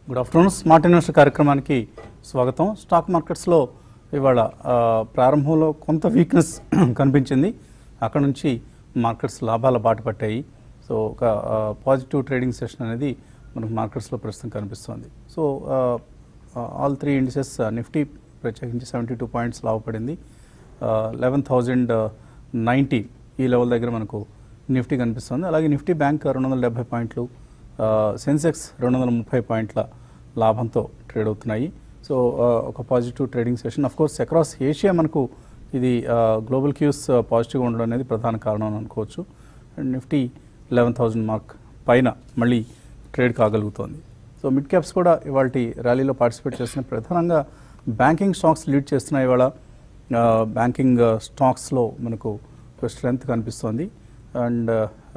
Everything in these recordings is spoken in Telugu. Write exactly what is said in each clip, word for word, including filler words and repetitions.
గుడ్ ఆఫ్టర్నూన్ స్మార్ట్ ఇన్వెస్టర్ కార్యక్రమానికి స్వాగతం. స్టాక్ మార్కెట్స్లో ఇవాళ ప్రారంభంలో కొంత వీక్నెస్ కనిపించింది, అక్కడ నుంచి మార్కెట్స్ లాభాల బాట పట్టాయి. సో ఒక పాజిటివ్ ట్రేడింగ్ సెషన్ అనేది మనకు మార్కెట్స్లో ప్రస్తుతం కనిపిస్తుంది. So all three indices, Nifty ప్రత్యేకించి సెవెంటీ టూ పాయింట్స్ లాభపడింది, లెవెన్ థౌజండ్ నైంటీ ఈ లెవెల్ దగ్గర మనకు నిఫ్టీ కనిపిస్తుంది. అలాగే నిఫ్టీ బ్యాంక్ రెండు వందల డెబ్బై పాయింట్లు, సెన్సెక్స్ రెండు వందల ముప్పై పాయింట్ల లాభంతో ట్రేడ్ అవుతున్నాయి. సో ఒక positive trading session. Of course across Asia మనకు ఇది గ్లోబల్ క్యూస్ పాజిటివ్గా ఉండడం అనేది ప్రధాన కారణం అని అనుకోవచ్చు. And Nifty eleven thousand mark పైన మళ్ళీ ట్రేడ్ కాగలుగుతోంది. సో మిడ్ క్యాప్స్ కూడా ఇవాళ ర్యాలీలో పార్టిసిపేట్ చేస్తున్న ప్రధానంగా బ్యాంకింగ్ స్టాక్స్ లీడ్ చేస్తున్నాయి. ఇవాళ బ్యాంకింగ్ స్టాక్స్లో మనకు స్ట్రెంత్ కనిపిస్తోంది. అండ్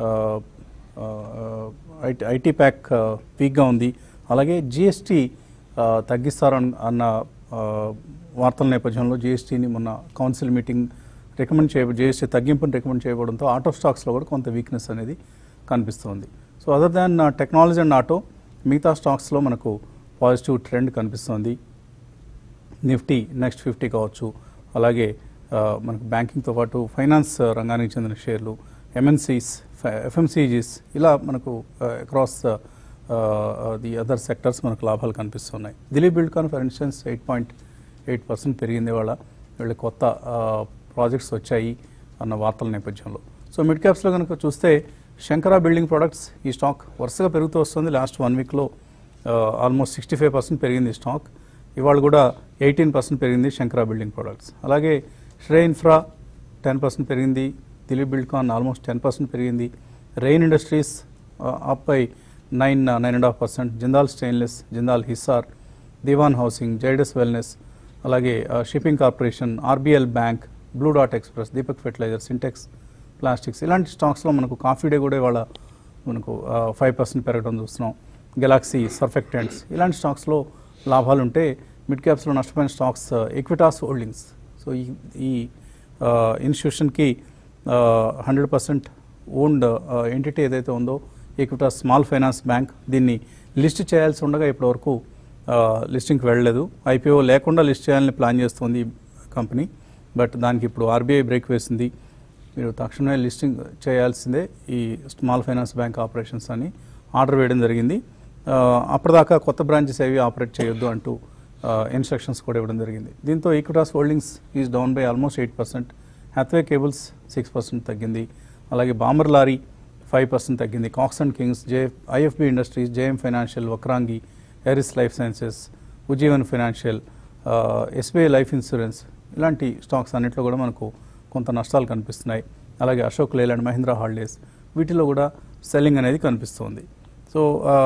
ఐటీ ఐటీ ప్యాక్ వీక్గా ఉంది. అలాగే జిఎస్టీ తగ్గిస్తారు అన్న వార్తల నేపథ్యంలో జిఎస్టీని మొన్న కౌన్సిల్ మీటింగ్ రికమెండ్ చేయ జిఎస్టీ తగ్గింపుని రికమెండ్ చేయడంతో ఆటో స్టాక్స్లో కూడా కొంత వీక్నెస్ అనేది కనిపిస్తుంది. So other than technology and auto, మిగతా స్టాక్స్లో మనకు పాజిటివ్ ట్రెండ్ కనిపిస్తుంది. నిఫ్టీ నెక్స్ట్ ఫిఫ్టీ కావచ్చు, అలాగే మనకు బ్యాంకింగ్తో పాటు ఫైనాన్స్ రంగానికి చెందిన షేర్లు, ఎంఎన్సీస్, ఎఫ్ఎంసీజీస్, ఇలా మనకు అక్రాస్ ది అదర్ సెక్టర్స్ మనకు లాభాలు కనిపిస్తున్నాయి. Dilip Buildcon for instance eight point eight percent పెరిగింది. వాళ్ళ వీళ్ళ కొత్త ప్రాజెక్ట్స్ వచ్చాయి అన్న వార్తల నేపథ్యంలో. సో మిడ్ క్యాప్స్లో కనుక చూస్తే శంకరా బిల్డింగ్ ప్రొడక్ట్స్, ఈ స్టాక్ వరుసగా పెరుగుతూ వస్తుంది. లాస్ట్ వన్ వీక్లో ఆల్మోస్ట్ సిక్స్టీ ఫైవ్ పర్సెంట్ పెరిగింది స్టాక్. ఇవాళ కూడా ఎయిటీన్ పర్సెంట్ పెరిగింది శంకరా బిల్డింగ్ ప్రొడక్ట్స్. అలాగే శ్రే ఇన్ఫ్రా టెన్ పర్సెంట్ పెరిగింది. Dilip Buildcon almost ten percent పెరిగింది. Rain industries up by nine nine and half percent. Jindal stainless, Jindal Hissar, Dewan housing, Zydus wellness, అలాగే shipping corporation, RBL bank, blue డాట్ express, Deepak fertilizer, Sintex plastics, ఇలాంటి స్టాక్స్లో మనకు కాఫీ డే కూడా ఇవాళ మనకు ఫైవ్ పర్సెంట్ పెరగడం చూస్తున్నాం. గెలాక్సీ, సర్ఫెక్టెంట్స్, ఇలాంటి స్టాక్స్లో లాభాలు ఉంటే మిడ్ క్యాప్స్లో నష్టపోయిన స్టాక్స్ ఈక్విటాస్ హోల్డింగ్స్. సో ఈ ఈ ఇన్స్టిట్యూషన్కి హండ్రెడ్ పర్సెంట్ ఓన్డ్ ఎంటిటీ ఏదైతే ఉందో ఈక్విటాస్ స్మాల్ ఫైనాన్స్ బ్యాంక్, దీన్ని లిస్ట్ చేయాల్సి ఉండగా ఇప్పటివరకు లిస్టింగ్కి వెళ్ళలేదు. ఐపీఓ లేకుండా లిస్ట్ చేయాలని ప్లాన్ చేస్తుంది కంపెనీ, బట్ దానికి ఇప్పుడు ఆర్బీఐ బ్రేక్ వేసింది. మీరు తక్షణమే లిస్టింగ్ చేయాల్సిందే ఈ స్మాల్ ఫైనాన్స్ బ్యాంక్ ఆపరేషన్స్ అని ఆర్డర్ వేయడం జరిగింది. అప్పటిదాకా కొత్త బ్రాంచెస్ ఏవి ఆపరేట్ చేయొద్దు అంటూ ఇన్స్ట్రక్షన్స్ కూడా ఇవ్వడం జరిగింది. దీంతో Equitas holdings is down by almost eight percent. Hathway cables six percent తగ్గింది. అలాగే బామర్ లారీ ఫైవ్ పర్సెంట్ తగ్గింది. Cox and Kings, J IFB industries, JM financial, Vakrangee, Eris life sciences, Ujjivan financial, SBI life insurance, ఇలాంటి స్టాక్స్ అన్నింటిలో కూడా మనకు కొంత నష్టాలు కనిపిస్తున్నాయి. అలాగే అశోక్ లేలాండ్, మహీంద్రా హాలిడేస్, వీటిలో కూడా సెల్లింగ్ అనేది కనిపిస్తుంది. సో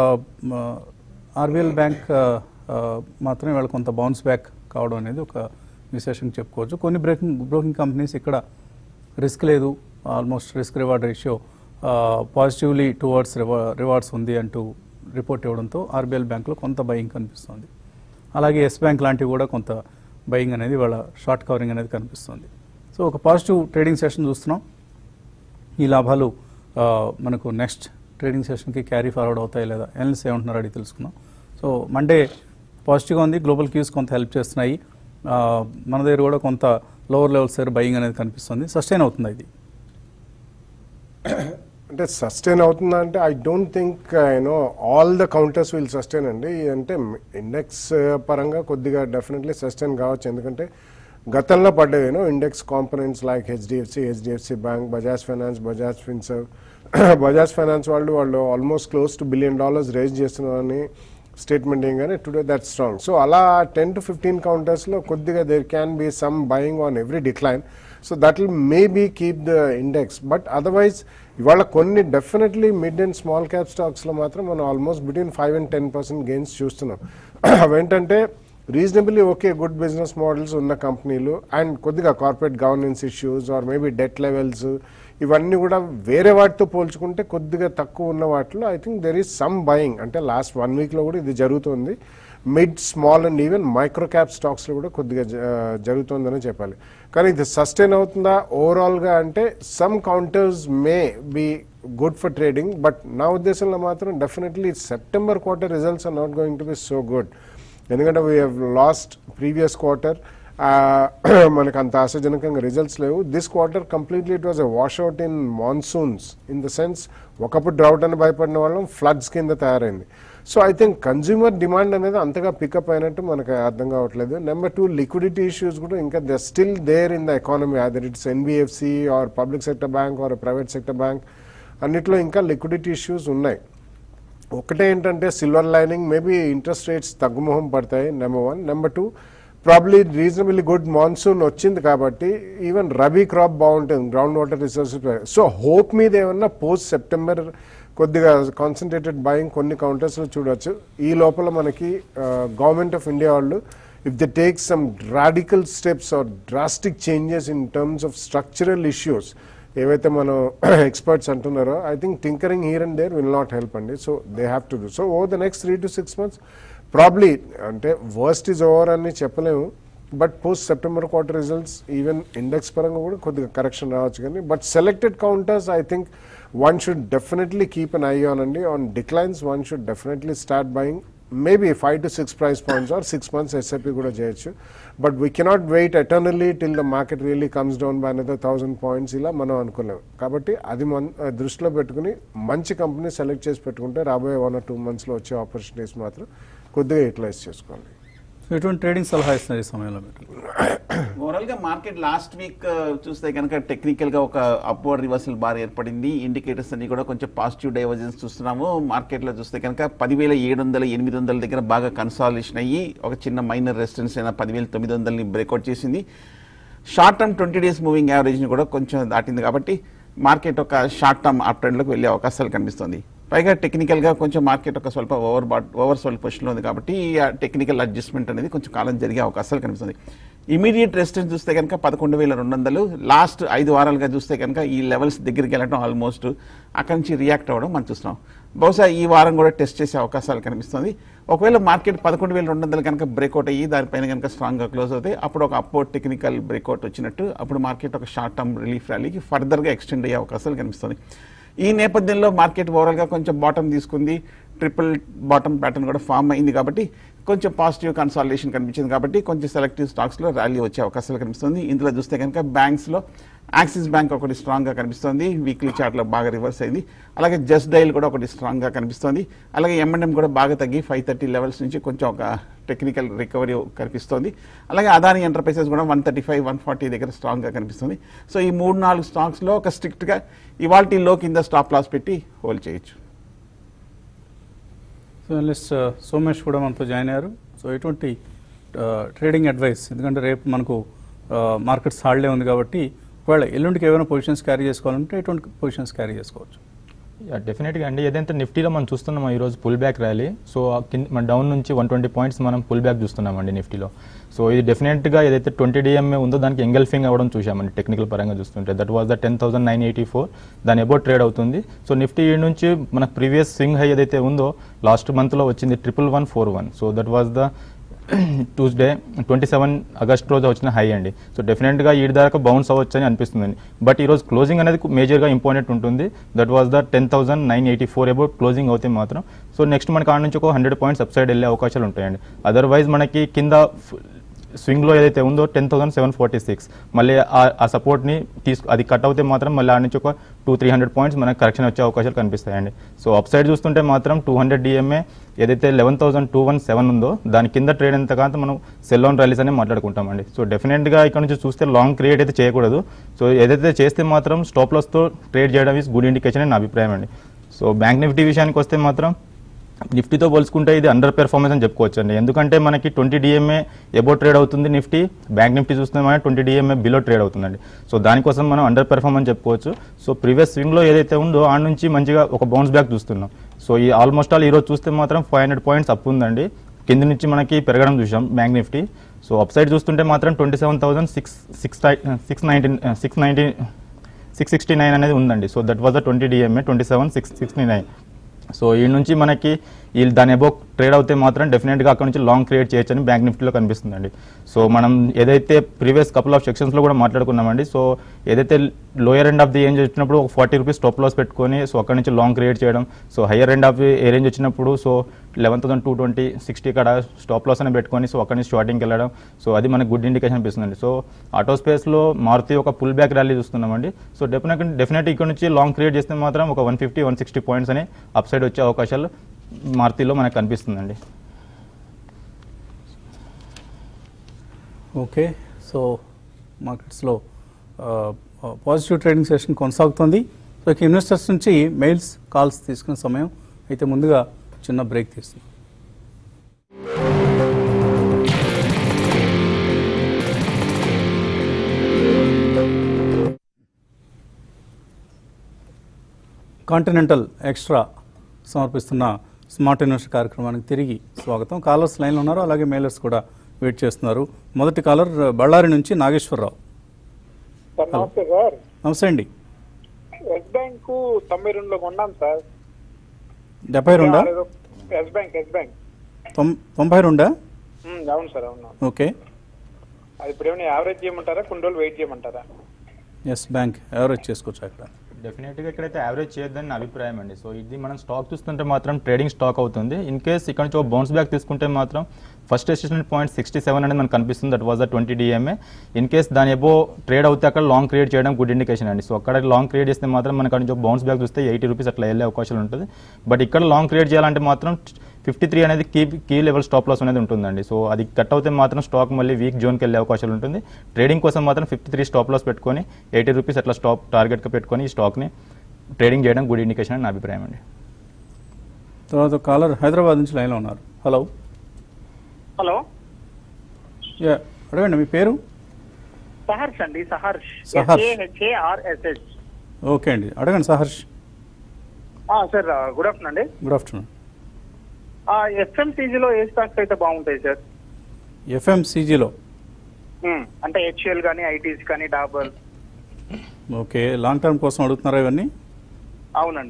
ఆర్బీఎల్ బ్యాంక్ మాత్రం ఇవాళ కొంత బౌన్స్ బ్యాక్ కావడం అనేది ఒక విశేషంగా చెప్పుకోవచ్చు. కొన్ని బ్రేకింగ్ బ్రోకింగ్ కంపెనీస్ ఇక్కడ రిస్క్ లేదు, almost risk reward ratio positively towards re rewards ఉంది అంటూ రిపోర్ట్ ఇవ్వడంతో ఆర్బీఎల్ బ్యాంక్లో కొంత బయింగ్ కనిపిస్తుంది. అలాగే ఎస్ బ్యాంక్ లాంటివి కూడా కొంత బయింగ్ అనేది ఇవాళ షార్ట్ కవరింగ్ అనేది కనిపిస్తుంది. సో ఒక పాజిటివ్ ట్రేడింగ్ సెషన్ చూస్తున్నాం. ఈ లాభాలు మనకు నెక్స్ట్ ట్రేడింగ్ సెషన్కి క్యారీ ఫార్వర్డ్ అవుతాయి లేదా ఎనలిస్ట్ ఏమంటున్నారో అడిగి తెలుసుకున్నాం. సో మండే పాజిటివ్గా ఉంది, గ్లోబల్ క్యూస్ కొంత హెల్ప్ చేస్తున్నాయి. మన దగ్గర కూడా కొంత లోవర్ లెవెల్స్ దగ్గర బయింగ్ అనేది కనిపిస్తుంది. సస్టైన్ అవుతుంది ఇది అంటే సస్టైన్ అవుతుందా అంటే I don't think you know all the counters will sustain అండి. అంటే ఇండెక్స్ పరంగా కొద్దిగా డెఫినెట్లీ సస్టైన్ కావచ్చు, ఎందుకంటే గతంలో పడ్డదేనో index components like HDFC, HDFC bank, Bajaj finance, Bajaj Finserv. Bajaj finance వాళ్ళు వాళ్ళు almost close to billion dollars raise చేస్తున్నారని స్టేట్మెంట్ ఏంగానే టుడే దట్ స్ట్రాంగ్. సో అలా టెన్ టు ఫిఫ్టీన్ కౌంటర్స్లో కొద్దిగా there can be some buying on every decline. So that will maybe keep the index. But otherwise ఇవాళ కొన్ని definitely mid and small cap స్టాక్స్లో మాత్రం మనం almost between five and ten percent gains చూస్తున్నాం. అవేంటంటే reasonably okay good business models ఉన్న కంపెనీలు అండ్ కొద్దిగా corporate governance issues or maybe debt levels, ఇవన్నీ కూడా వేరే వాటితో పోల్చుకుంటే కొద్దిగా తక్కువ ఉన్న వాటిలో I think there is some buying. అంటే లాస్ట్ వన్ వీక్లో కూడా ఇది జరుగుతుంది. Mid, small and even micro cap స్టాక్స్లో కూడా కొద్దిగా జరుగుతుందని చెప్పాలి. కానీ ఇది సస్టైన్ అవుతుందా ఓవరాల్గా అంటే some counters may be good for trading. But నా ఉద్దేశంలో మాత్రం definitely September quarter results are not going to be so good. ఎందుకంటే we have last previous quarter, మనకు అంత ఆశాజనకంగా రిజల్ట్స్ లేవు. This quarter completely it was a washout in monsoons, in the sense ఒకప్పుడు డ్రౌట్ అని భయపడిన వాళ్ళం ఫ్లడ్స్ కింద తయారైంది. So I think consumer demand అనేది అంతగా పికప్ అయినట్టు మనకు అర్థం కావట్లేదు. నెంబర్ టూ, లిక్విడిటీ ఇష్యూస్ కూడా ఇంకా they still there in the economy, other it's NBFC or public sector bank or private sector bank, అన్నిట్లో ఇంకా లిక్విడిటీ ఇష్యూస్ ఉన్నాయి. ఒకటే ఏంటంటే silver lining, maybe interest rates తగ్గుముఖం పడతాయి, number one. Number two, probably reasonably good monsoon వచ్చింది కాబట్టి ఈవెన్ రబీ క్రాప్ బాగుంటుంది, ground water resources. So hope మీద ఏమన్నా పోస్ట్ సెప్టెంబర్ కొద్దిగా కాన్సన్ట్రేటెడ్ బయింగ్ కొన్ని కౌంటర్స్లో చూడవచ్చు. ఈ లోపల మనకి గవర్నమెంట్ ఆఫ్ ఇండియా వాళ్ళు if they take some radical steps or drastic changes in terms of structural issues ఏవైతే మనం ఎక్స్పర్ట్స్ అంటున్నారో, I think tinkering here and there will not help అండి. So they have to do. So over the next three to six months probably, అంటే వర్స్ట్ ఈజ్ ఓవర్ అని చెప్పలేము, but post September quarter results even index పరంగా కూడా కొద్దిగా కరెక్షన్ రావచ్చు. కానీ but selected counters I think one should definitely keep an eye on and on declines one should definitely start buying maybe five to six price points or six months S I P kuda cheyochu, but we cannot wait eternally till the market really comes down by another thousand points ila manam anukolem. Kabatti adi man దృష్టిలో పెట్టుకుని మంచి కంపెనీ సెలెక్ట్ చేసి పెట్టుకుంటే రాబోయే వన్ ఆర్ టూ మంత్స్లో వచ్చే ఆపర్చునిటీస్ మాత్రం కొద్దిగా యూటిలైజ్ చేసుకోవాలి. ఎటువంటి ట్రేడింగ్ సలహా ఇస్తున్నారు ఈ సమయంలో మీకు? ఓవరాల్ గా మార్కెట్ లాస్ట్ వీక్ చూస్తే కనుక టెక్నికల్ గా ఒక అప్వర్డ్ రివర్సల్ బార్ ఏర్పడింది. ఇండికేటర్స్ అన్ని కూడా కొంచెం పాజిటివ్ డైవర్జెన్స్ చూస్తున్నాము. మార్కెట్ లో చూస్తే కనుక పదివేల ఏడు వందల ఎనిమిది వందల దగ్గర బాగా కన్సాలిడేషన్ అయ్యి ఒక చిన్న మైనర్ రెసిస్టెన్స్ అయిన పదివేల తొమ్మిది వందలని బ్రేక్అవుట్ చేసింది. Short term twenty days moving average ని కూడా కొంచెం దాటింది కాబట్టి మార్కెట్ ఒక షార్ట్ టర్మ్ అప్ ట్రెండ్ లోకి వెళ్ళే అవకాశాలు కనిపిస్తుంది. పైగా టెక్నికల్గా కొంచెం మార్కెట్ ఒక స్వల్ప ఓవర్ బాట్ ఓవర్ సోల్డ్ పొజిషన్లో ఉంది కాబట్టి ఆ టెక్నికల్ అడ్జస్ట్మెంట్ అనేది కొంచెం కాలం జరిగే అవకాశాలు కనిపిస్తుంది. ఇమీడియట్ రెసిస్టెన్స్ చూస్తే కనుక పదకొండు వేల రెండు వందలు లాస్ట్ ఐదు వారాలుగా చూస్తే కనుక ఈ లెవెల్స్ దగ్గరికి వెళ్ళడం ఆల్మోస్ట్ అక్కడి నుంచి రియాక్ట్ అవ్వడం మనం చూస్తున్నాం. బహుశా ఈ వారం కూడా టెస్ట్ చేసే అవకాశాలు కనిపిస్తుంది. ఒకవేళ మార్కెట్ పదకొండు వేల రెండు వందలు కనుక బ్రేక్అవుట్ అయ్యి దానిపైన కనుక స్ట్రాంగ్గా క్లోజ్ అవుతాయి, అప్పుడు ఒక అప్వర్డ్ టెక్నికల్ బ్రేక్అవుట్ వచ్చినట్టు అప్పుడు మార్కెట్ ఒక షార్ట్ టర్మ్ రిలీఫ్ ర్యాలీకి ఫర్దర్గా ఎక్స్టెండ్ అయ్యే అవకాశాలు కనిపిస్తుంది. ఈ నేపథ్యంలో మార్కెట్ ఓవరాల్గా కొంచెం బాటమ్ తీసుకుంది, ట్రిపుల్ బాటమ్ ప్యాటర్న్ కూడా ఫామ్ అయింది కాబట్టి కొంచెం పాజిటివ్ కన్సాలిడేషన్ కనిపించింది కాబట్టి కొంచెం సెలెక్టివ్ స్టాక్స్లో ర్యాలీ వచ్చే అవకాశాలు కనిపిస్తుంది. ఇందులో చూస్తే కనుక బ్యాంక్స్లో యాక్సిస్ బ్యాంక్ ఒకటి స్ట్రాంగ్గా కనిపిస్తుంది, వీక్లీ చార్ట్లో బాగా రివర్స్ అయింది. అలాగే జస్ట్ డైల్ కూడా ఒకటి స్ట్రాంగ్గా కనిపిస్తుంది. అలాగే ఎం అండ్ ఎం కూడా బాగా తగ్గి ఫైవ్ థర్టీ లెవెల్స్ నుంచి కొంచెం ఒక టెక్నికల్ రికవరీ కనిపిస్తుంది. అలాగే అదాని ఎంటర్ప్రైజెస్ కూడా one thirty five one forty దగ్గర స్ట్రాంగ్గా కనిపిస్తుంది. సో ఈ మూడు నాలుగు స్టాక్స్లో ఒక స్ట్రిక్ట్గా ఇవాల్టి లో కింద స్టాప్ లాస్ పెట్టి హోల్డ్ చేయొచ్చు. సో అనలిస్ట్ సోమేష్ కూడా మనతో జాయిన్ అయ్యారు. సో ఎటువంటి ట్రేడింగ్ అడ్వైస్, ఎందుకంటే రేపు మనకు మార్కెట్స్ హాలిడే ఉంది కాబట్టి ఒకవేళ ఎల్లుండికి ఏమైనా పొజిషన్స్ క్యారీ చేసుకోవాలంటే ఎటువంటి పొజిషన్స్ క్యారీ చేసుకోవచ్చు? డెఫినెట్గా అండి. ఏదైతే నిఫ్టీలో మనం చూస్తున్నాం ఈరోజు పుల్ బ్యాక్ ర్యాలీ, సో మన డౌన్ నుంచి వన్ ట్వంటీ పాయింట్స్ మనం పుల్ బ్యాక్ చూస్తున్నామండి నిఫ్టీలో. సో ఇది డెఫినెట్గా ఏదైతే ట్వంటీ డిఎంఏ ఉందో దానికి ఎంగల్ఫింగ్ అవ్వడం చూసామండి టెక్నికల్ పరంగా చూస్తుంటే. That was the ten thousand nine eighty four దాని అబౌట్ ట్రేడ్ అవుతుంది. సో నిఫ్టీ ఈ నుంచి మనకు ప్రీవియస్ స్వింగ్ హై ఏదైతే ఉందో లాస్ట్ మంత్లో వచ్చింది triple one four one. So that was the Tuesday twenty seven August రోజు వచ్చిన హై అండి. సో డెఫినెట్గా ఈ దాకా బౌన్స్ అవ్వచ్చు అని అనిపిస్తుందండి. బట్ ఈరోజు క్లోజింగ్ అనేది మేజర్గా ఇంపార్టెంట్ ఉంటుంది. That was the ten thousand nine eighty four about closing అవుతే మాత్రం సో నెక్స్ట్ మనకి ఆడ నుంచి ఒక హండ్రెడ్ పాయింట్స్ అప్ సైడ్ వెళ్ళే అవకాశాలు ఉంటాయండి. అదర్వైజ్ మనకి కింద స్వింగ్లో ఏదైతే ఉందో ten thousand seven forty six మళ్ళీ ఆ సపోర్ట్ని తీసుకు అది కట్ అవుతే మాత్రం మళ్ళీ ఆ నుంచి ఒక టూ త్రీ హండ్రెడ్ పాయింట్స్ మనకి కరెక్షన్ వచ్చే అవకాశాలు కనిపిస్తాయండి. సో అప్ సైడ్ చూస్తుంటే మాత్రం టూ హండ్రెడ్ డిఎంఏ ఏదైతే eleven thousand two one seven ఉందో దాని కింద ట్రేడ్ ఎంత కాదు మనం సెల్ ఆన్ ర్యాలీస్ అనే మాట్లాడుకుంటామండి. సో డెఫినెట్గా ఇక్కడ నుంచి చూస్తే లాంగ్ క్రియేట్ అయితే చేయకూడదు. సో ఏదైతే చేస్తే మాత్రం స్టాప్ లాస్తో ట్రేడ్ చేయడం ఈజ్ గుడ్ ఇండికేషన్ అని నా అభిప్రాయం అండి. సో బ్యాంక్ నిఫ్టీ విషయానికి వస్తే మాత్రం నిఫ్టీతో పోల్చుకుంటే ఇది అండర్ పెర్ఫార్మెన్స్ అని చెప్పుకోవచ్చు అండి. ఎందుకంటే మనకి ట్వంటీ డిఎంఏ ఎబో ట్రేడ్ అవుతుంది నిఫ్టీ, బ్యాంక్ నిఫ్టీ చూస్తే మనం ట్వంటీ డిఎంఏ బిలో ట్రేడ్ అవుతుందండి. సో దానికోసం మనం అండర్ పెర్ఫార్మెన్స్ చెప్పుకోవచ్చు. సో ప్రీవియస్ స్వింగ్లో ఏదైతే ఉందో ఆ నుంచి మంచిగా ఒక బౌన్స్ బ్యాక్ చూస్తున్నాం. సో ఈ ఆల్మోస్ట్ ఆల్ ఈరోజు చూస్తే మాత్రం ఫైవ్ హండ్రెడ్ పాయింట్స్ అప్ ఉందండి. కింద నుంచి మనకి పెరగడం చూసాం bank Nifty. So upside చూస్తుంటే మాత్రం twenty seven thousand six six six nineteen six nineteen six sixty nine అనేది ఉందండి. So that was the twenty DMA twenty seven six sixty nine. So ఈ నుంచి మనకి ఈ దాని అబౌవ్ ట్రేడ్ అవుతే మాత్రం డెఫినెట్గా అక్కడ నుంచి లాంగ్ క్రియేట్ చేయొచ్చని బ్యాంక్ నిఫ్టీలో కనిపిస్తుందండి. సో మనం ఏదైతే ప్రీవియస్ కపుల్ ఆఫ్ సెక్షన్స్లో కూడా మాట్లాడుకున్నామండి, సో ఏదైతే lower end of the range వచ్చినప్పుడు ఒక ఫార్టీ రూపీస్ స్టాప్ లాస్ పెట్టుకొని సో అక్కడ నుంచి లాంగ్ క్రియేట్ చేయడం, so higher end of a range వచ్చినప్పుడు so eleven thousand two twenty sixty కాడ స్టాప్ లాస్ అని పెట్టుకొని సో అక్కడ నుంచి షార్టింగ్కి వెళ్ళడం, సో అది మనకు గుడ్ ఇండికేషన్ అనిపిస్తుందండి. సో ఆటో స్పేస్లో మారుతి ఒక పుల్ బ్యాక్ ర్యాలీ చూస్తున్నామండి. సో డెఫినెట్ డెఫినెట్ ఇక్కడ నుంచి లాంగ్ క్రియేట్ చేస్తే మాత్రం ఒక one fifty one sixty points అని అప్ సైడ్ వచ్చే అవకాశాలు మారుతిలో మనకు కనిపిస్తుందండి. ఓకే, సో మార్కెట్స్లో పాజిటివ్ ట్రేడింగ్ సెషన్ కొనసాగుతుంది. సో ఇక ఇన్వెస్టర్స్ నుంచి మెయిల్స్ కాల్స్ తీసుకునే సమయం అయితే ముందుగా చిన్న బ్రేక్ తీసుకుందాం. కాంటినెంటల్ ఎక్స్ట్రా సమర్పిస్తున్న స్మార్ట్ ఇన్వెస్టర్ కార్యక్రమానికి తిరిగి స్వాగతం. కాలర్స్ లైన్లో ఉన్నారు, అలాగే మెయిలర్స్ కూడా వెయిట్ చేస్తున్నారు. మొదటి కాలర్ బళ్ళారి నుంచి నాగేశ్వరరావు. నమస్తే సార్. నమస్తే అండి. ఎస్ బ్యాంక్ తొంభై రెండులో కొన్నాం సార్. డెబ్బై రెండా? ఎస్ బ్యాంక్ ఎస్ బ్యాంక్ తొంభై రెండా? అవును సార్, అవును. ఓకే, అది ఇప్పుడు ఏమైనా యావరేజ్ చేయమంటారా, కొన్ని రోజులు వెయిట్ చేయమంటారా? ఎస్ బ్యాంక్ యావరేజ్ చేసుకోవచ్చు అక్కడ. డెఫినెట్గా ఇక్కడైతే యావరేజ్ చేయొద్దని నా అభిప్రాయం అండి. సో ఇది మనం స్టాక్ చూస్తుంటే మాత్రం ట్రేడింగ్ స్టాక్ అవుతుంది. ఇన్ కేస్ ఇక్కడ నుంచి ఒక బౌన్స్ బ్యాక్ తీసుకుంటే మాత్రం first resistance point sixty seven అనేది మనకు కనిపిస్తుంది. That was the twenty DMA. In case దాని ఎబో ట్రేడ్ అవుతే అక్కడ లాంగ్ క్రియేట్ చేయడం గుడ్ ఇండికేషన్ అండి. సో అక్కడ లాంగ్ క్రియేట్ చేస్తే మాత్రం మనకు అక్కడ నుంచి బౌన్స్ బ్యాక్ చూస్తే ఎయిటీ రూపీస్ అట్లా వెళ్ళే అవకాశాలు ఉంటుంది. బట్ ఇక్కడ లాంగ్ క్రియేట్ చేయాలంటే మాత్రం ఫిఫ్టీ త్రీ అనేది key key level stop loss అనేది ఉంటుందండి. సో అది కట్ అవుతే మాత్రం స్టాక్ మళ్ళీ వీక్ జోన్కి వెళ్ళే అవకాశాలు ఉంటుంది. ట్రేడింగ్ కోసం మాత్రం ఫిఫ్టీ త్రీ స్టాప్ లాస్ పెట్టుకొని ఎయిటీ రూపీస్ అట్లా స్టాప్ టార్గెట్గా పెట్టుకొని ఈ స్టాక్ని ట్రేడింగ్ చేయడం గుడ్ ఇండికేషన్ అని నా అభిప్రాయం అండి. తర్వాత కాలర్ హైదరాబాద్ నుంచి లైన్లో ఉన్నారు. హలో. హలో, యా అడగండి, మీ పేరు? సహర్ష్ అండి. సహర్ష్. సహర్ష్. ఓకే అండి, అడగండి సహర్ష్. సార్ గుడ్ ఆఫ్టర్నూన్ అండి. Good afternoon. ఎఫ్ఎంసీజీలో ఏ స్టాక్స్ అయితే బాగుంటాయి సార్? ఎఫ్ఎంసీజీలో అంటే హెచ్ఎల్ కానీ ఐటీస్ కానీ డాబర్. ఓకే, లాంగ్ టర్మ్ కోసం అడుగుతున్నారా ఇవన్నీ? అవునండి.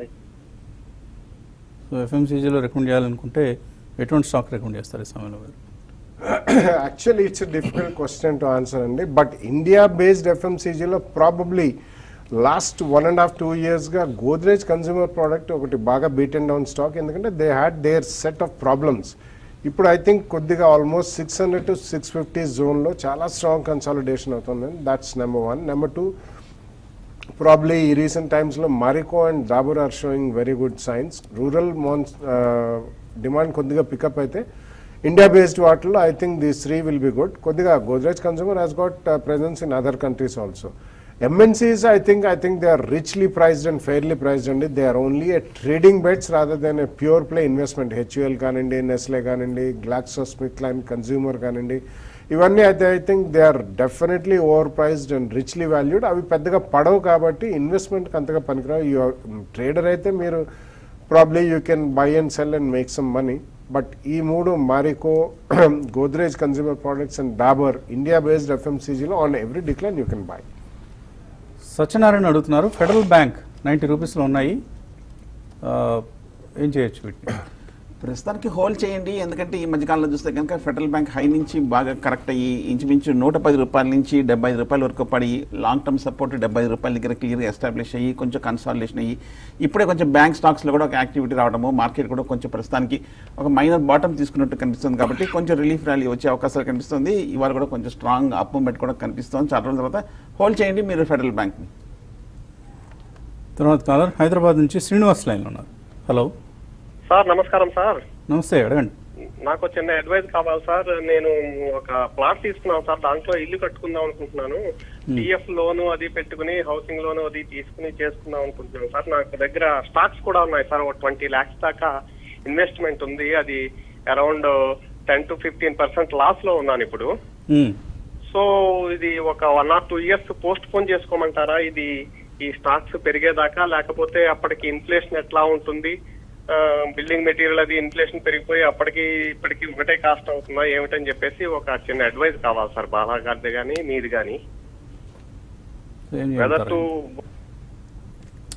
సో ఎఫ్ఎంసీజీలో రికమెండ్ చేయాలనుకుంటే ఎటువంటి స్టాక్ రికమెండ్ చేస్తారు ఈ సమయంలో? Actually it's difficult question to answer అండి. బట్ ఇండియా బేస్డ్ ఎఫ్ఎంసీజీలో probably last one and half two ఇయర్స్గా గోద్రేజ్ కన్స్యూమర్ ప్రోడక్ట్ ఒకటి బాగా బీట్ అండ్ డౌన్ స్టాక్, ఎందుకంటే they had there set of problems. ఇప్పుడు ఐ థింక్ కొద్దిగా almost six hundred to six fifty జోన్లో చాలా స్ట్రాంగ్ కన్సాలిడేషన్ అవుతుందండి. That's number one. Number two, probably ఈ రీసెంట్ టైమ్స్లో Marico and Dabur are showing very good science. Rural mass demand కొద్దిగా పికప్ అయితే ఇండియా బేస్డ్ వాటిలో I think these three will be good. కొద్దిగా Godrej Consumer has got presence in other countries also. M N Cs, I think, I think they are richly priced and fairly priced, and they are only a trading bets rather than a pure play investment. H U L kanandi, Nestle kanandi, GlaxoSmithKline, Consumer kanandi, ఇవన్నీ అయితే I think they are definitely over priced and richly valued. అవి పెద్దగా పడవు కాబట్టి ఇన్వెస్ట్మెంట్కి అంతగా పనికిరావు. యూ ట్రేడర్ అయితే మీరు probably you can buy and sell and make some money. But ఈ మూడు Marico, Godrej Consumer Products and Dabur India based ఎఫ్ఎంసీజీలో on every decline you can buy. Satyanarayana అడుగుతున్నారు, ఫెడరల్ బ్యాంక్ నైంటీ రూపీస్లో ఉన్నాయి, ఏం చేయొచ్చు వీటిని? ప్రస్తుతానికి హోల్డ్ చేయండి. ఎందుకంటే ఈ మధ్యకాలంలో చూస్తే కనుక ఫెడరల్ బ్యాంక్ హై నుంచి బాగా కరెక్ట్ అయ్యి ఇంచుమించు నూట పది రూపాయల నుంచి డెబ్బై ఐదు రూపాయల వరకు పడి లాంగ్ టర్మ్ సపోర్ట్ డెబ్బై ఐదు రూపాయల దగ్గర క్లియర్గా ఎస్టాబ్లిష్ అయ్యి కొంచెం కన్సాలిడేషన్ అయ్యి ఇప్పుడే కొంచెం బ్యాంక్ స్టాక్స్లో కూడా ఒక యాక్టివిటీ రావడము, మార్కెట్ కూడా కొంచెం ప్రస్తుతానికి ఒక మైనర్ బాటమ్ తీసుకున్నట్టు కనిపిస్తుంది. కాబట్టి కొంచెం రిలీఫ్ ర్యాలీ వచ్చే అవకాశాలు కనిపిస్తుంది. ఇవాళ కూడా కొంచెం స్ట్రాంగ్ అప్ మూవ్మెంట్ కూడా కనిపిస్తుంది. చాలా రోజుల తర్వాత హోల్డ్ చేయండి మీరు ఫెడరల్ బ్యాంక్ని. తర్వాత కాలర్ హైదరాబాద్ నుంచి శ్రీనివాస్ లైన్లో ఉన్నారు. Hello sir. నమస్కారం సార్. నమస్తే, అడగండి. నాకు చిన్న అడ్వైజ్ కావాలి సార్. నేను ఒక ప్లాట్ తీసుకున్నాను సార్, దాంట్లో ఇల్లు కట్టుకుందాం అనుకుంటున్నాను. పిఎఫ్ లోను అది పెట్టుకుని హౌసింగ్ లోను అది తీసుకుని చేసుకుందాం అనుకుంటున్నాను సార్. నాకు దగ్గర స్టాక్స్ కూడా ఉన్నాయి సార్, ఒక ట్వంటీ ల్యాక్స్ దాకా ఇన్వెస్ట్మెంట్ ఉంది. అది around ten to fifteen percent loss లో ఉన్నాను ఇప్పుడు. సో ఇది ఒక one or two years postpone చేసుకోమంటారా ఇది ఈ స్టాక్స్ పెరిగేదాకా? లేకపోతే అప్పటికి ఇన్ఫ్లేషన్ ఎట్లా ఉంటుంది, బిల్డింగ్ మెటీరియల్ అది ఇన్ఫ్లేషన్ పెరిగిపోయి అప్పటికి ఇప్పటికి ఒకటే కాస్ట్ అవుతుందా ఏమిటని చెప్పేసి ఒక చిన్న అడ్వైజ్ కావాలి సార్, బాలా గారిది కానీ మీది కానీ.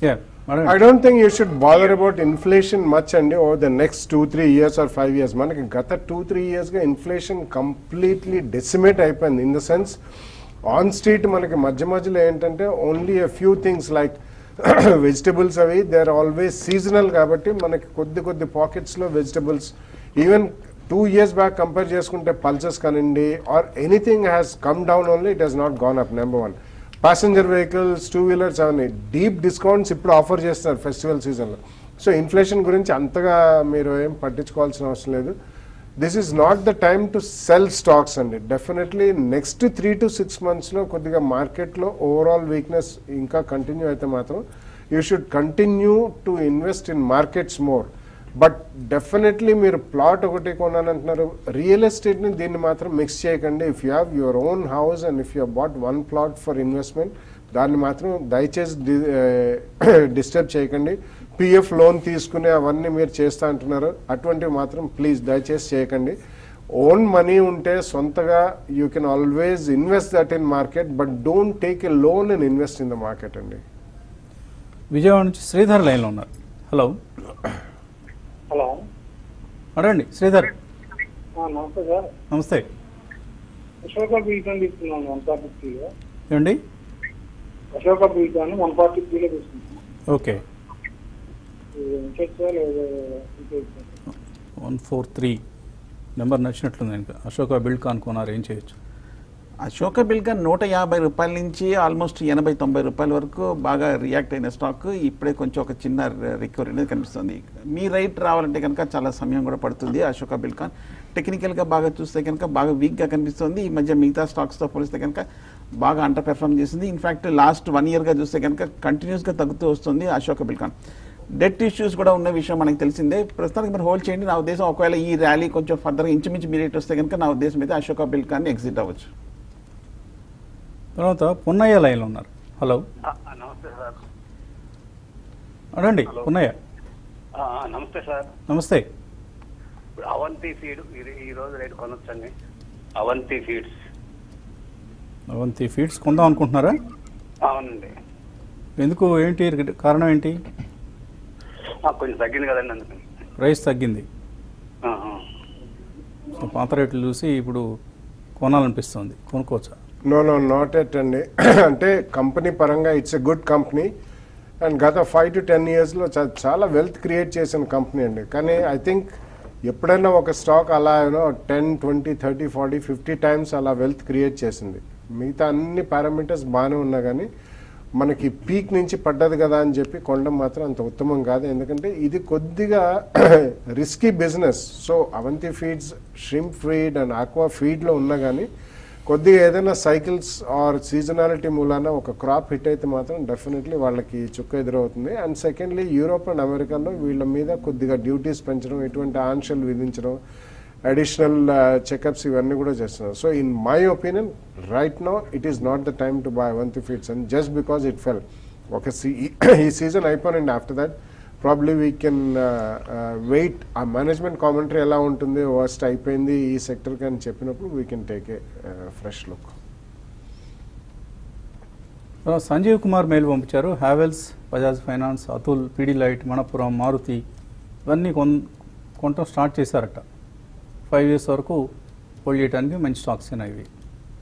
I don't think you should bother about inflation much and over the next two three years or five years. మనకి గత టూ త్రీ ఇయర్స్ గా ఇన్ఫ్లేషన్ కంప్లీట్లీ డెసిమేట్ అయిపోయింది. In the sense on street మనకి మధ్య మధ్యలో ఏంటంటే only a few things like vegetables అవి దే ఆర్ ఆల్వేస్ సీజనల్ కాబట్టి మనకి కొద్ది కొద్ది పాకెట్స్ లో vegetables even two years back compare చేసుకుంటే పల్సెస్ కానివ్వండి or anything has come down only it has not gone up. Number one passenger vehicles two wheelers అవన్నీ డీప్ డిస్కౌంట్స్ ఇప్పుడు ఆఫర్ చేస్తున్నారు ఫెస్టివల్ సీజన్లో. సో ఇన్ఫ్లేషన్ గురించి అంతగా మీరు ఏం పట్టించుకోవాల్సిన అవసరం లేదు. This is not the time to sell stocks అండి. Definitely next three to six మంత్స్లో కొద్దిగా మార్కెట్లో ఓవరాల్ వీక్నెస్ ఇంకా కంటిన్యూ అయితే మాత్రం you should continue to invest in markets more. But definitely మీరు ప్లాట్ ఒకటి కొనాలంటున్నారు, రియల్ ఎస్టేట్ని దీన్ని మాత్రం మిక్స్ చేయకండి. If you have your own house and if you bought one plot for investment దాన్ని మాత్రం దయచేసి డిస్టర్బ్ చేయకండి. పిఎఫ్ లోన్ తీసుకునే అవన్నీ మీరు చేస్తా అంటున్నారు, అటువంటివి మాత్రం ప్లీజ్ దయచేసి చేయకండి. ఓన్ మనీ ఉంటే సొంతగా you can always invest that in market, but don't take a loan and invest in the market అండి. విజయవాడ నుంచి శ్రీధర్ లైన్లో ఉన్నారు. హలో హలో అడండి శ్రీధర్. నమస్తే సార్. నమస్తే. అశోక బీకాన్ తీసుకున్నాను వన్ ఫార్టీ త్రీలో. ఏమండి? అశోక బీకాన్ వన్ ఫార్టీ త్రీలో తీసుకున్నాను. Okay. One four three number నచ్చినట్లుంది. ఇంకా అశోక బిల్డ్కాన్ కొన్నారు, ఏం చేయొచ్చు? అశోక బిల్డ్కాన్ నూట యాభై రూపాయల నుంచి ఆల్మోస్ట్ ఎనభై తొంభై రూపాయల వరకు బాగా రియాక్ట్ అయిన స్టాక్ ఇప్పుడే కొంచెం ఒక చిన్న రికవరీ అనేది కనిపిస్తుంది. మీ రైట్ రావాలంటే కనుక చాలా సమయం కూడా పడుతుంది. అశోక బిల్డ్కాన్ టెక్నికల్గా బాగా చూస్తే కనుక బాగా వీక్గా కనిపిస్తుంది. ఈ మధ్య మిగతా స్టాక్స్తో పోలిస్తే కనుక బాగా అండర్ పెర్ఫార్మ్ చేసింది. ఇన్ఫ్యాక్ట్ లాస్ట్ వన్ ఇయర్గా చూస్తే కనుక కంటిన్యూస్గా తగ్గుతూ వస్తుంది అశోక బిల్డ్కాన్. డెట్ ఇష్యూస్ కూడా ఉన్న విషయం మనకు తెలిసిందే. ప్రస్తుతానికి మీరు హోల్డ్ చేయండి. నా ఉద్దేశం ఒకవేళ ఈ ర్యాలీ కొంచెం ఫర్దర్గా ఇంచుమించు మీ రేట్ వస్తే కనుక నా ఉద్దేశం అయితే అశోక బిల్డ్కాన్ ఎగ్జిట్ అవ్వచ్చు. తర్వాత పున్నయ్య లైన్లో ఉన్నారు. హలో నమస్తే సార్. అడండి పున్నయ్య. నమస్తే సార్. నమస్తే. ఇప్పుడు అవంతి ఫీడ్ ఈ రోజు రేటు కొనొచ్చండి. అవంతి ఫీడ్స్ అవంతి ఫీడ్స్ కొందాం అనుకుంటున్నారా? అవునండి. ఎందుకు, ఏంటి కారణం ఏంటి? కొంచెం తగ్గింది కదండి, అందుకని ప్రైస్ తగ్గింది. సో పాత రేట్లు చూసి ఇప్పుడు కొనాలనిపిస్తుంది, కొనుక్కోవచ్చా? నో నో నాట్ ఎట్ అండి. అంటే కంపెనీ పరంగా it's a good company and గత ఫైవ్ టు టెన్ ఇయర్స్లో చాలా వెల్త్ క్రియేట్ చేసిన కంపెనీ అండి. కానీ ఐ థింక్ ఎప్పుడైనా ఒక స్టాక్ అలా you know ten twenty thirty forty fifty times అలా వెల్త్ క్రియేట్ చేసింది. మిగతా అన్ని పారామీటర్స్ బాగానే ఉన్నా కానీ మనకి పీక్ నుంచి పడ్డది కదా అని చెప్పి కొనడం మాత్రం అంత ఉత్తమం కాదు. ఎందుకంటే ఇది కొద్దిగా risky business. So Avanti Feeds, shrimp feed and aqua ఫీడ్లో ఉన్నా కానీ కొద్దిగా ఏదైనా సైకిల్స్ ఆర్ సీజనాలిటీ మూలాన ఒక క్రాప్ హిట్ అయితే మాత్రం డెఫినెట్లీ వాళ్ళకి చుక్క ఎదురవుతుంది. అండ్ సెకండ్లీ యూరోప్ అండ్ అమెరికాలో వీళ్ళ మీద కొద్దిగా డ్యూటీస్ పెంచడం, ఇటువంటి ఆంక్షలు విధించడం, అడిషనల్ చెకప్స్ ఇవన్నీ కూడా చేస్తున్నారు. So in my opinion right now it is not the time to buy Avanti Feeds and just because it fell. ఒక ఈ సీజన్ అయిపోయింది. After that probably we can wait. ఆ మేనేజ్మెంట్ కామెంటరీ ఎలా ఉంటుంది, వర్స్ట్ అయిపోయింది ఈ సెక్టర్కి అని చెప్పినప్పుడు we can take a fresh look. Sanjeev Kumar mail పంపించారు. హ్యావెల్స్, బజాజ్ ఫైనాన్స్, అతుల్, పీడీ లైట్, మణపురం, మారుతి ఇవన్నీ కొన్ కొనటం స్టార్ట్ చేశారట. ఫైవ్ ఇయర్స్ వరకు హోల్డ్ చేయడానికి మంచి స్టాక్స్ ఉన్నాయి ఇవి.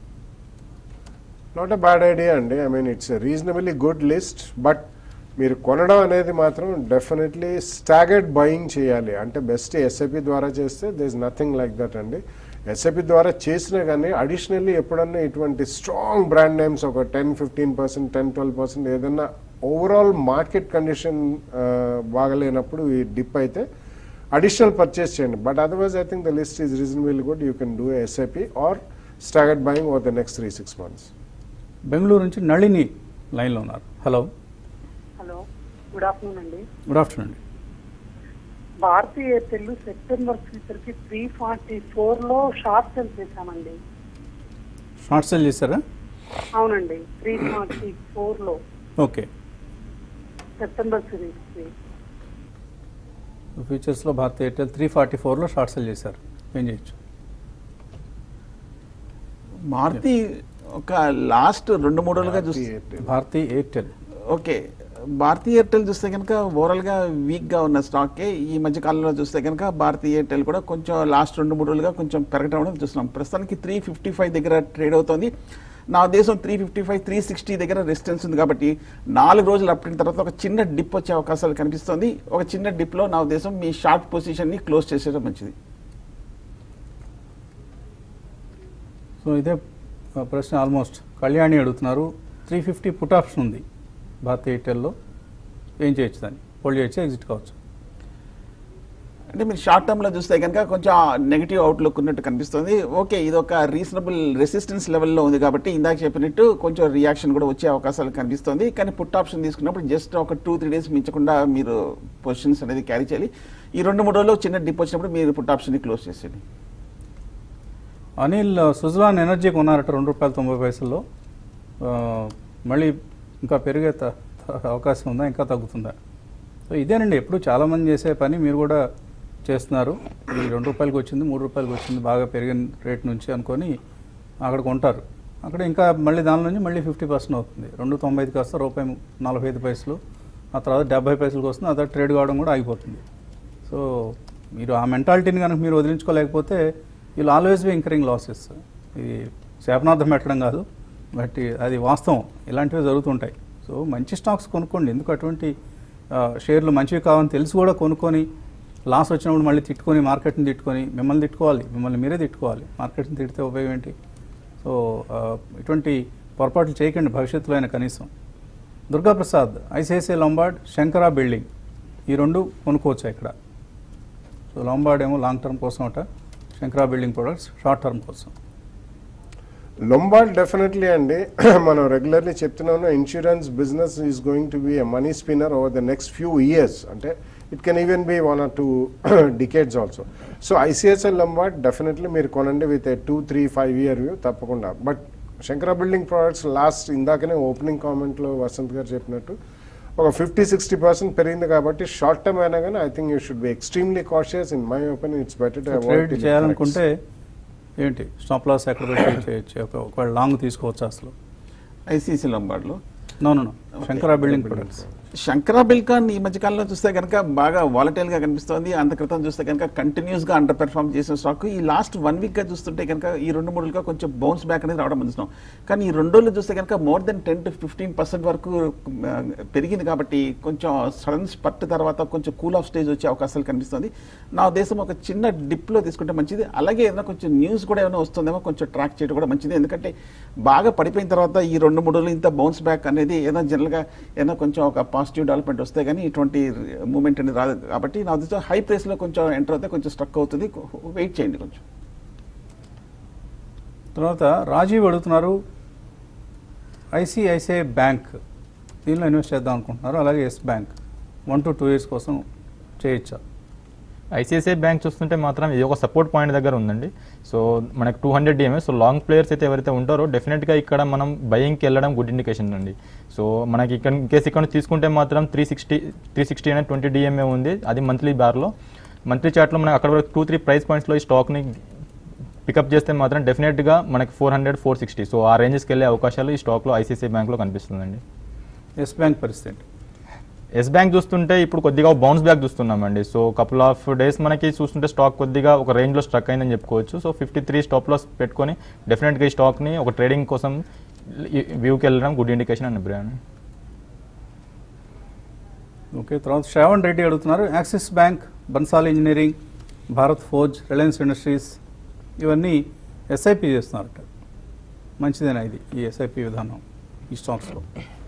నాట్ ఎ బ్యాడ్ ఐడియా అండి. I mean it's a reasonably good list. But మీరు కొనడం అనేది మాత్రం డెఫినెట్లీ స్టాగర్డ్ బయింగ్ చేయాలి. అంటే బెస్ట్ ఎస్ఐపి ద్వారా చేస్తే there is nothing like that అండి. ఎస్ఐపి ద్వారా చేసినా కానీ అడిషనల్లీ ఎప్పుడన్నా ఇటువంటి స్ట్రాంగ్ బ్రాండ్ నేమ్స్ ఒక ten fifteen percent ten twelve percent ఏదన్నా ఓవరాల్ మార్కెట్ కండిషన్ బాగలేనప్పుడు ఈ డిప్ అయితే అడిషనల్ పర్చేస్ చేయండి. But otherwise I think the list is reasonably good. You can do SIP or staggered buying over the next three six months. Bengaluru నుంచి నళిని లైన్లో ఉన్నారు. హలో. హలో, గుడ్ ఆఫ్టర్నూన్ అండి. గుడ్ ఆఫ్టర్నూన్ అండి. భారతీ ఎయిర్టెల్ సెప్టెంబర్ ఫ్యూచర్కి త్రీ ఫార్టీ ఫోర్లో షార్ట్ సెల్ చేశామండి. షార్ట్ సెల్ చేశారా? అవునండి, త్రీ ఫార్టీ ఫోర్లో. ఓకే. సెప్టెంబర్ సిరీస్కి ఫ్యూచర్స్లో భారతీ ఎయిర్టెల్ త్రీ ఫార్టీ ఫోర్లో షార్ట్ సెల్ చేశారు, ఏం చేయొచ్చు? మారుతి ఒక లాస్ట్ రెండు మూడు రోజులుగా చూస్తే Bharti Airtel okay Bharti Airtel చూస్తే కనుక ఓవరాల్గా వీక్గా ఉన్న స్టాకే ఈ మధ్య కాలంలో చూస్తే కనుక భారతీ ఎయిర్టెల్ కూడా కొంచెం లాస్ట్ రెండు మూడు రోజులుగా కొంచెం పెరగడం అనేది చూస్తున్నాం. ప్రస్తుతానికి త్రీ ఫిఫ్టీ ఫైవ్ దగ్గర ట్రేడ్ అవుతుంది. నా ఉద్దేశం three fifty five three sixty దగ్గర రెసిస్టెన్స్ ఉంది కాబట్టి నాలుగు రోజులు అప్పిన తర్వాత ఒక చిన్న డిప్ వచ్చే అవకాశాలు కనిపిస్తుంది. ఒక చిన్న డిప్లో నా ఉద్దేశం మీ షార్ట్ పొజిషన్ని క్లోజ్ చేసేయడం మంచిది. సో ఇదే ప్రశ్న ఆల్మోస్ట్ కళ్యాణి అడుగుతున్నారు. త్రీ ఫిఫ్టీ పుట్ ఆప్షన్ ఉంది భారతీ ఎయిర్టెల్లో, ఏం చేయొచ్చు దాన్ని? హోల్డ్ చేయొచ్చు, ఎగ్జిట్ కావచ్చు? అంటే మీరు షార్ట్ టర్మ్లో చూస్తే కనుక కొంచెం నెగిటివ్ అవుట్లుక్ ఉన్నట్టు కనిపిస్తుంది. ఓకే, ఇది ఒక రీజనబుల్ రెసిస్టెన్స్ లెవెల్లో ఉంది కాబట్టి ఇందాక చెప్పినట్టు కొంచెం రియాక్షన్ కూడా వచ్చే అవకాశాలు కనిపిస్తుంది. కానీ పుట్ ఆప్షన్ తీసుకున్నప్పుడు జస్ట్ ఒక టూ త్రీ డేస్ మించకుండా మీరు పొజిషన్స్ అనేది క్యారీ చేయాలి. ఈ రెండు మూడు రోజుల్లో చిన్న డిప్ వచ్చినప్పుడు మీరు పుట్ ఆప్షన్ని క్లోజ్ చేసేయండి. అనిల్, సుజలాన్ ఎనర్జీకి ఉన్నారట రెండు రూపాయల తొంభై పైసల్లో. మళ్ళీ ఇంకా పెరిగే అవకాశం ఉందా, ఇంకా తగ్గుతుందా? సో ఇదేనండి ఎప్పుడు చాలామంది చేసే పని మీరు కూడా చేస్తున్నారు. ఈ రెండు రూపాయలకి వచ్చింది, మూడు రూపాయలకి వచ్చింది, బాగా పెరిగిన రేట్ నుంచి అనుకొని అక్కడ కొంటారు. అక్కడ ఇంకా మళ్ళీ దాని నుంచి మళ్ళీ ఫిఫ్టీ పర్సెంట్ అవుతుంది. రెండు తొంభై ఐదు కాస్త రూపాయి నలభై ఐదు పైసలు, ఆ తర్వాత డెబ్బై పైసలకు వస్తుంది. అదే ట్రేడ్ కావడం కూడా ఆగిపోతుంది. సో మీరు ఆ మెంటాలిటీని కనుక మీరు వదిలించుకోలేకపోతే వీళ్ళు ఆల్వేస్ బి ఇంకరింగ్ లాసెస్. ఇది శాపనార్థం పెట్టడం కాదు, బట్ అది వాస్తవం. ఇలాంటివి జరుగుతుంటాయి. సో మంచి స్టాక్స్ కొనుక్కోండి. ఎందుకు అటువంటి షేర్లు మంచివి కావాలని తెలిసి కూడా కొనుక్కొని లాస్ వచ్చినప్పుడు మళ్ళీ తిట్టుకొని మార్కెట్ని తిట్టుకొని మిమ్మల్ని తిట్టుకోవాలి, మిమ్మల్ని మీరే తిట్టుకోవాలి. మార్కెట్ని తిడితే ఉపయోగం ఏంటి? సో ఇటువంటి పొరపాట్లు చేయకండి భవిష్యత్తులో అయినా కనీసం. Durgaprasad, ICICI Lombard, Shankara Building, ఈ రెండు కొనుక్కోవచ్చు ఇక్కడ. సో లాంబార్డ్ ఏమో లాంగ్ టర్మ్ కోసం అట, Shankara building Products short term కోసం. లొంబార్డ్ డెఫినెట్లీ అండి, మనం రెగ్యులర్లీ చెప్తున్నాను, insurance business is going to be a money spinner over the next few years. అంటే it can even be one or two decades also. So ICICI Lombard definitely మీరు కొనండి with a two three five year view తప్పకుండా. But Shankara building Products last ఇందాకనే ఓపెనింగ్ కామెంట్లో వసంత్ గారు చెప్పినట్టు ఒక ఫిఫ్టీ సిక్స్టీ పర్సెంట్ పెరిగింది కాబట్టి షార్ట్ టర్మ్ అయినా కానీ I think you should be extremely cautious. In my opinion it's better to avoid. చేయాలనుకుంటే ఏంటి స్టాప్ లాస్ ఎక్కడ పెట్టి చేయొచ్చు? ఒకవేళ లాంగ్ తీసుకోవచ్చు అసలు ఐసిఐసిఐ లొంబార్డ్లో? No no Shankara building Products. Shankara బిల్కాన్ ఈ మధ్యకాలంలో చూస్తే కనుక బాగా వాలటైల్గా కనిపిస్తుంది. అంత క్రితం చూస్తే కనుక కంటిన్యూస్గా అండర్ పెర్ఫార్మ్ చేసిన స్టాక్ ఈ లాస్ట్ వన్ వీక్గా చూస్తుంటే కనుక ఈ రెండు మూడుగా కొంచెం బౌన్స్ బ్యాక్ అనేది రావడం చూస్తున్నాం. కానీ ఈ రెండు రోజులు చూస్తే కనుక more than ten to fifteen percent వరకు పెరిగింది కాబట్టి కొంచెం సడన్ స్పర్ట్ తర్వాత కొంచెం కూల్ ఆఫ్ స్టేజ్ వచ్చే అవకాశాలు కనిపిస్తుంది. నా ఉద్దేశం ఒక చిన్న డిప్లో తీసుకుంటే మంచిది. అలాగే ఏదైనా కొంచెం న్యూస్ కూడా ఏమైనా వస్తుందేమో కొంచెం ట్రాక్ చేయడం కూడా మంచిది. ఎందుకంటే బాగా పడిపోయిన తర్వాత ఈ రెండు మూడు రోజులు ఇంత బౌన్స్ బ్యాక్ అనేది ఏదైనా జనరల్గా ఏదైనా కొంచెం ఒక పాజిటివ్ డెవలప్మెంట్ వస్తే కానీ ఇటువంటి మూమెంట్ అనేది రాదు. కాబట్టి నా ఉద్దేశం హై ప్రైస్లో కొంచెం ఎంటర్ అవుతే కొంచెం స్ట్రక్ అవుతుంది, వెయిట్ చేయండి కొంచెం. తర్వాత రాజీవ్ అడుగుతున్నారు, ఐసిఐసిఐ బ్యాంక్ దీనిలో ఇన్వెస్ట్ చేద్దాం అనుకుంటున్నారు, అలాగే Yes Bank one to two years కోసం చేయొచ్చా? ఐసిఐసిఐ బ్యాంక్ చూస్తుంటే మాత్రం ఇది ఒక సపోర్ట్ పాయింట్ దగ్గర ఉందండి. సో మనకు two hundred DMA. So long players అయితే ఎవరైతే ఉంటారో డెఫినెట్గా ఇక్కడ మనం బయింగ్కి వెళ్ళడం గుడ్ ఇండికేషన్ అండి. సో మనకి ఇక్కడ కేసు ఇక్కడ తీసుకుంటే మాత్రం త్రీ సిక్స్టీ త్రీ సిక్స్టీ అనేది ట్వంటీ డిఎంఏ ఉంది. అది మంత్లీ బార్లో మంత్లీ చార్ట్లో మనకు అక్కడ వరకు టూ త్రీ ప్రైస్ పాయింట్స్లో ఈ స్టాక్ని పికప్ చేస్తే మాత్రం డెఫినెట్గా మనకి four hundred four sixty so ఆ రేంజెస్కి వెళ్ళే అవకాశాలు ఈ స్టాక్లో ఐసిఐసిఐ బ్యాంక్లో కనిపిస్తుందండి. ఎస్ బ్యాంక్ పరిస్థితి ఎస్ బ్యాంక్ చూస్తుంటే ఇప్పుడు కొద్దిగా బౌన్స్ బ్యాక్ చూస్తున్నామండి. సో కపుల్ ఆఫ్ డేస్ మనకి చూస్తుంటే స్టాక్ కొద్దిగా ఒక రేంజ్లో స్ట్రక్ అయిందని చెప్పుకోవచ్చు. So fifty three stop loss పెట్టుకొని డెఫినెట్గా ఈ స్టాక్ని ఒక ట్రేడింగ్ కోసం వ్యూకి వెళ్ళడం గుడ్ ఇండికేషన్ అని అభిప్రాయం. ఓకే, తర్వాత శ్రావణ్ రెడ్డి అడుగుతున్నారు, Axis Bank, Bansal Engineering, Bharat Forge, Reliance Industries ఇవన్నీ ఎస్ఐపి చేస్తున్నారట. మంచిదేనా ఇది ఈ ఎస్ఐపి విధానం ఈ స్టాక్స్లో?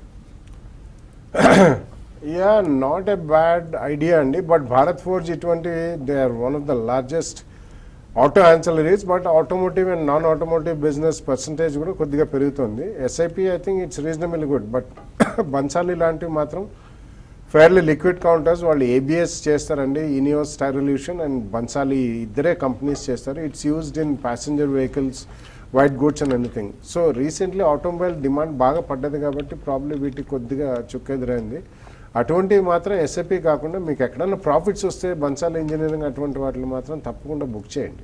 Yeah, not a bad idea అండి. బట్ భారత్ ఫోర్జ్ ఇటువంటి they are one of the largest auto ancillaries. But automotive and non automotive business percentage కూడా కొద్దిగా పెరుగుతుంది. SIP I think it's reasonable good. But Bansali లాంటివి మాత్రం ఫెయిర్లీ లిక్విడ్ కౌంటర్స్. వాళ్ళు ఏబిఎస్ చేస్తారండి, ఇనియోస్ స్టైరల్యూషన్ అండ్ బన్సాలి ఇద్దరే కంపెనీస్ చేస్తారు. It's used in passenger vehicles, white goods and anything. So recently automobile demand బాగా పడ్డది కాబట్టి ప్రాబ్లీ వీటికి కొద్దిగా చుక్కెదురైంది. అటువంటివి మాత్రం ఎస్ఐపి కాకుండా మీకు ఎక్కడన్నా ప్రాఫిట్స్ వస్తే బన్సాల్ ఇంజనీరింగ్ అటువంటి వాటిని మాత్రం తప్పకుండా బుక్ చేయండి.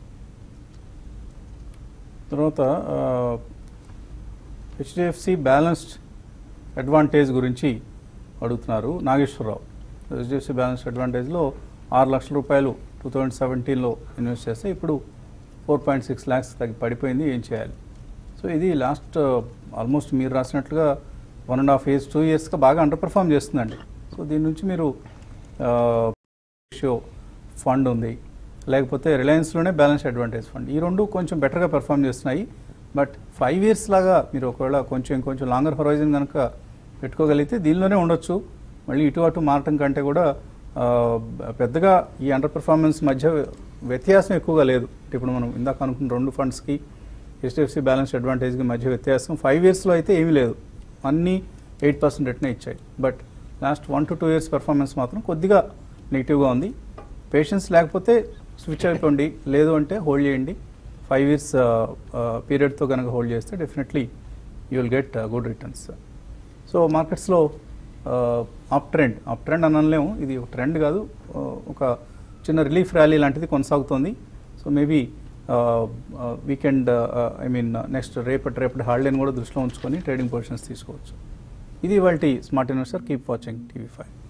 తర్వాత హెచ్డిఎఫ్సి బ్యాలెన్స్డ్ అడ్వాంటేజ్ గురించి అడుగుతున్నారు. నాగేశ్వరరావు హెచ్డిఎఫ్సి బ్యాలెన్స్ అడ్వాంటేజ్లో ఆరు లక్షల రూపాయలు టూ థౌజండ్ సెవెంటీన్లో ఇన్వెస్ట్ చేస్తే ఇప్పుడు ఫోర్ పాయింట్ సిక్స్ ల్యాక్స్ తగ్గి పడిపోయింది, ఏం చేయాలి? సో ఇది లాస్ట్ ఆల్మోస్ట్ మీరు రాసినట్లుగా one and half years two ఇయర్స్గా బాగా అండర్ పర్ఫామ్ చేస్తుందండి. సో దీని నుంచి మీరు రేషియో ఫండ్ ఉంది, లేకపోతే రిలయన్స్లోనే బ్యాలెన్స్ అడ్వాంటేజ్ ఫండ్, ఈ రెండు కొంచెం బెటర్గా పెర్ఫామ్ చేస్తున్నాయి. బట్ ఫైవ్ ఇయర్స్ లాగా మీరు ఒకవేళ కొంచెం కొంచెం లాంగర్ హొరైజన్ కనుక పెట్టుకోగలిగితే దీనిలోనే ఉండొచ్చు. మళ్ళీ ఇటు అటు మారటం కంటే కూడా పెద్దగా ఈ అండర్ పర్ఫార్మెన్స్ మధ్య వ్యత్యాసం ఎక్కువగా లేదు. ఇప్పుడు మనం ఇందాక అనుకున్న రెండు ఫండ్స్కి హెచ్డిఎఫ్సి బ్యాలెన్స్ అడ్వాంటేజ్కి మధ్య వ్యత్యాసం ఫైవ్ ఇయర్స్లో అయితే ఏమీ లేదు, అన్నీ ఎయిట్ పర్సెంట్ రేట్నే ఇచ్చాయి. But last one to two years performance మాత్రం కొద్దిగా నెగిటివ్గా ఉంది. పేషెన్స్ లేకపోతే స్విచ్ అయిపోండి, లేదు అంటే హోల్డ్ చేయండి. ఫైవ్ ఇయర్స్ పీరియడ్తో కనుక హోల్డ్ చేస్తే definitely you will get good returns. So మార్కెట్స్లో అప్ ట్రెండ్ అప్ ట్రెండ్ అనలేము, ఇది ఒక ట్రెండ్ కాదు, ఒక చిన్న రిలీఫ్ ర్యాలీ లాంటిది కొనసాగుతోంది. So maybe weekend I mean next రేపటి రేపటి హాలిడేని కూడా దృష్టిలో ఉంచుకొని ట్రేడింగ్ పొజిషన్స్ తీసుకోవచ్చు. ఇది ఇవాల్టి smart investor. Keep watching TV five.